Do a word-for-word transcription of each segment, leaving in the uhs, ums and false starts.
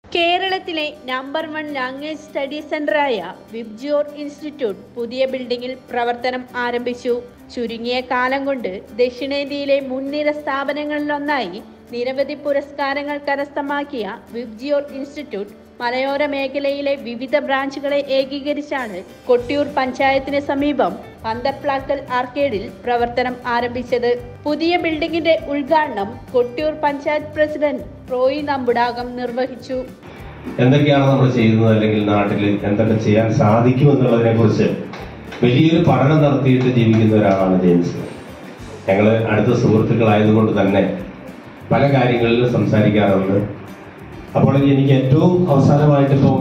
കേരളത്തിലെ number one language study സെന്ററായ Vibgyor institute പുതിയ ബിൽഡിംഗിൽ പ്രവർത്തനം ആരംഭിച്ചു. ചുരുങ്ങിയ കാലം കൊണ്ട് ദക്ഷിണേന്ത്യയിലെ മുൻനിര സ്ഥാപനങ്ങളിലൊന്നായി നിരവധി പുരസ്കാരങ്ങൾ കരസ്ഥമാക്കിയ വിബ്ജിയോർ ഇൻസ്റ്റിറ്റ്യൂട്ട് മലയോര മേഖലയിലെ വിവിധ ബ്രാഞ്ചുകളെ ഏകീകരിച്ചാണ് കൊട്ടിയൂർ പഞ്ചായത്തിന് സമീപം പന്തപ്ലാക്കൽ ആർക്കേഡിൽ പ്രവർത്തനം ആരംഭിച്ചത്. പുതിയ ബിൽഡിംഗിന്റെ ഉദ്ഘാടനം കൊട്ടിയൂർ പഞ്ചായത്ത് പ്രസിഡന്റ് റോയി നമ്പുടാകം നിർവഹിച്ചു. എന്തൊക്കെയാണ് നമ്മൾ ചെയ്യുന്നത്, അല്ലെങ്കിൽ നാട്ടിൽ എന്തൊക്കെ ചെയ്യാൻ സാധിക്കും എന്നുള്ളതിനെ കുറിച്ച് വലിയൊരു പഠനം നടത്തിയിട്ട് ജീവിക്കുന്ന ഒരാളാണ് ജെയിംസ്. ഞങ്ങൾ അടുത്ത സുഹൃത്തുക്കളായതുകൊണ്ട് തന്നെ പല കാര്യങ്ങളിലും സംസാരിക്കാറുണ്ട്. അപ്പോൾ എനിക്ക് ഏറ്റവും അവസാനമായിട്ടിപ്പം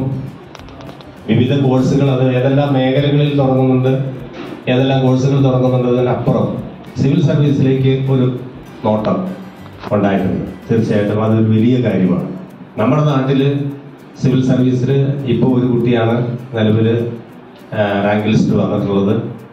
വിവിധ കോഴ്സുകൾ, അത് ഏതെല്ലാം മേഖലകളിൽ തുടങ്ങുന്നുണ്ട്, ഏതെല്ലാം കോഴ്സുകൾ തുടങ്ങുന്നുണ്ട്, അതിനപ്പുറം സിവിൽ സർവീസിലേക്ക് ഒരു നോട്ടം ഉണ്ടായിട്ടുണ്ട്. തീർച്ചയായിട്ടും അതൊരു വലിയ കാര്യമാണ്. നമ്മുടെ നാട്ടിൽ സിവിൽ സർവീസിൽ ഇപ്പോൾ ഒരു കുട്ടിയാണ് നിലവിൽ റാങ്ക് ലിസ്റ്റ് വന്നിട്ടുള്ളത്.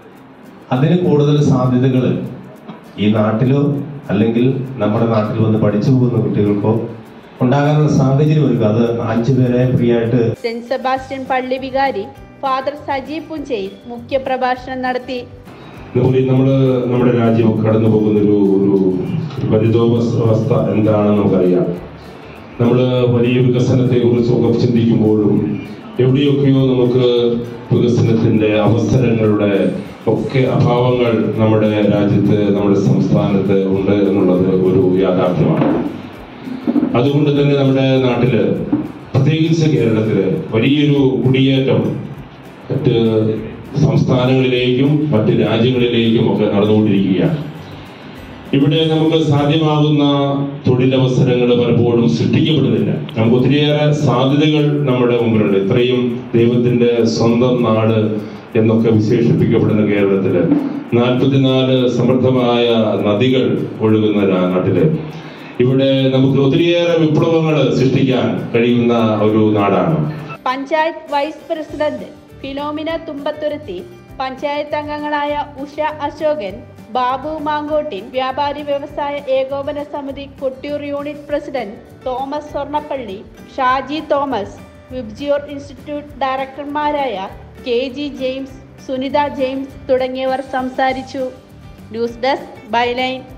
അതിന് കൂടുതൽ സാധ്യതകൾ ഈ നാട്ടിലോ അല്ലെങ്കിൽ നമ്മുടെ നാട്ടിൽ വന്ന് പഠിച്ചു പോകുന്ന കുട്ടികൾക്കോ ഉണ്ടാകാനുള്ള സാഹചര്യം ഒരുക്കുക. അത് അഞ്ചു പേരെ ഫ്രീ ആയിട്ട് സെന്റ് സെബാസ്റ്റ്യൻ പള്ളി വികാരി ഫാദർ സജീവ് പുഞ്ചയിൽ മുഖ്യ പ്രഭാഷണം നടത്തി. നമ്മള് നമ്മുടെ രാജ്യം കടന്നു പോകുന്ന ഒരു ഒരു പരിതോവസ്ഥ എന്താണെന്ന് നമുക്കറിയാം. നമ്മള് വലിയ വികസനത്തെ കുറിച്ചൊക്കെ ചിന്തിക്കുമ്പോഴും എവിടെയൊക്കെയോ നമുക്ക് വികസനത്തിന്റെ അവസരങ്ങളുടെ ഒക്കെ അഭാവങ്ങൾ നമ്മുടെ രാജ്യത്ത്, നമ്മുടെ സംസ്ഥാനത്ത് ഉണ്ട് എന്നുള്ളത് ഒരു യാഥാർത്ഥ്യമാണ്. അതുകൊണ്ട് തന്നെ നമ്മുടെ നാട്ടില്, പ്രത്യേകിച്ച് കേരളത്തില് വലിയൊരു കുടിയേറ്റം മറ്റ് സംസ്ഥാനങ്ങളിലേക്കും മറ്റ് രാജ്യങ്ങളിലേക്കും ഒക്കെ നടന്നുകൊണ്ടിരിക്കുകയാണ്. ഇവിടെ നമുക്ക് സാധ്യമാകുന്ന തൊഴിലവസരങ്ങൾ പലപ്പോഴും സൃഷ്ടിക്കപ്പെടുന്നില്ല. നമുക്ക് ഒത്തിരിയേറെ സാധ്യതകൾ നമ്മുടെ മുമ്പിലുണ്ട്. ഇത്രയും ദൈവത്തിന്റെ സ്വന്തം നാട് എന്നൊക്കെ വിശേഷിപ്പിക്കപ്പെടുന്ന കേരളത്തില് നാൽപ്പത്തിനാല് സമൃദ്ധമായ നദികൾ ഒഴുകുന്ന നാട്ടില് ഇവിടെ നമുക്ക് ഒത്തിരിയേറെ വിപ്ലവങ്ങൾ സൃഷ്ടിക്കാൻ കഴിയുന്ന ഒരു നാടാണ്. പഞ്ചായത്ത് വൈസ് പ്രസിഡന്റ് ഫിലോമിന തുമ്പത്തുരുത്തി, പഞ്ചായത്ത് അംഗങ്ങളായ ഉഷ അശോകൻ, ബാബു മാങ്കോട്ടിൻ, വ്യാപാരി വ്യവസായ ഏകോപന സമിതി Kottiyoor unit president Thomas Swarnappally, Shaji Thomas, Vibgyor institute ഡയറക്ടർമാരായ കെ ജി ജെയിംസ്, സുനിത ജെയിംസ് തുടങ്ങിയവർ സംസാരിച്ചു. News desk byline.